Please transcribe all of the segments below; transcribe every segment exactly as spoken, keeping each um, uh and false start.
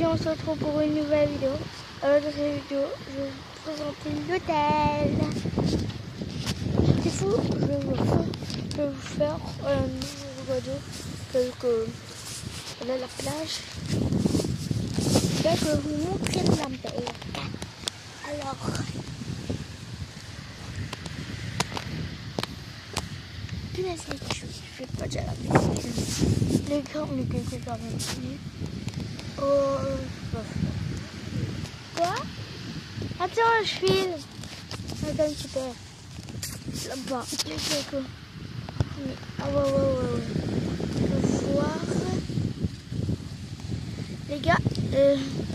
on se retrouve pour une nouvelle vidéo. Alors dans cette vidéo, je vais vous présenter l'hôtel. C'est fou, je vais vous faire, je vais vous faire un nouveau vidéo tel que là, la plage. Là, je vais vous montrer la mer. Alors, punaise, je ne fais pas déjà la piscine. Les gars, on est quelque part ici. Oh, quoi? Attends, je file. Attends un petit peu. Là-bas. Ah ouais, ouais, ouais, ouais. Je peux voir. Les gars, euh...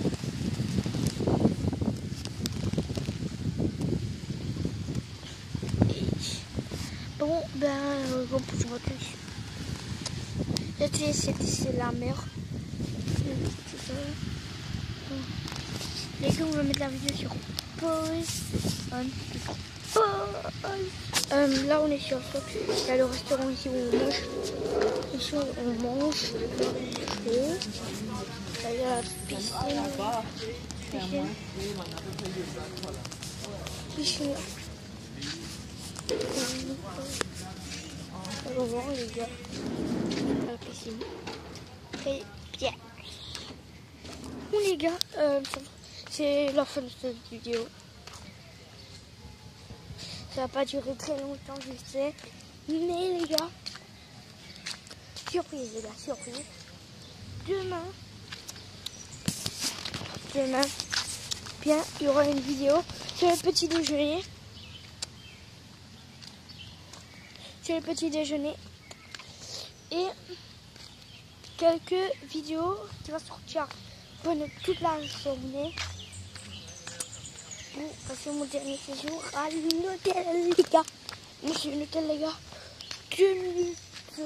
bon, ben, euh, bon, je vois plus. Là, tu sais, c'est la mer. Les gars, on va mettre la vidéo sur pause. Pause. Euh, là, on est sur ça. Il y a le restaurant ici où on mange. Ici, on mange. Là, il y a la piscine. Piscine. Piscine. On va voir, les gars. La piscine. Très bien. Bon, les gars, euh, c'est la fin de cette vidéo. Ça va pas durer très longtemps, je sais. Mais les gars, surprise, les gars, surprise. Demain, demain, bien, il y aura une vidéo sur le petit déjeuner. Sur le petit déjeuner. Et quelques vidéos qui vont sortir pendant toute la journée. Pour passer mon dernier séjour à l'hôtel, les gars. Moi, c'est un hôtel, les gars. deux minutes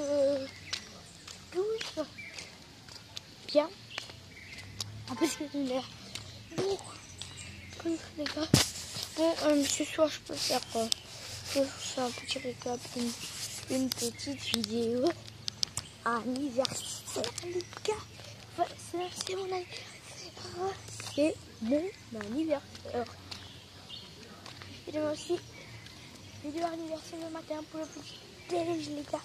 douze. Bien. En plus, c'est une heure. Bon, les gars. Bon, euh, ce soir, je peux faire, euh, je peux faire un petit récap, une, une petite vidéo. Anniversaire, les gars. C'est mon anniversaire. C'est mon anniversaire. Et demain aussi, vidéo anniversaire le matin pour le petit déj, les gars.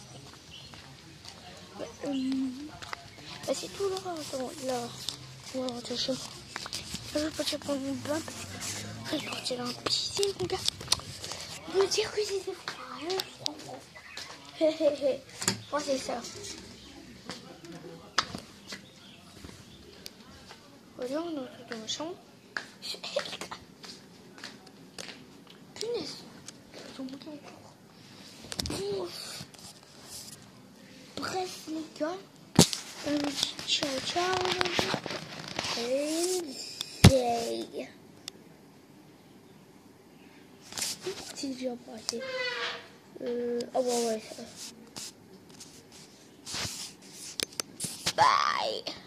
Euh, bah c'est tout là. Attends, là. On va rentrer chez moi. Je vais partir prendre mon bain parce que je vais partir dans la piscine, les gars. On peut dire que c'est froid. Hé hé hé. Moi, c'est ça. Voilà, on est dans ma chambre. Punaise. Ils ont monté encore. Ouf. Bref, les gars. Euh, ciao, ciao. Et c'est... Si je viens passer. Euh... Ah ouais, ouais, ça. Bye.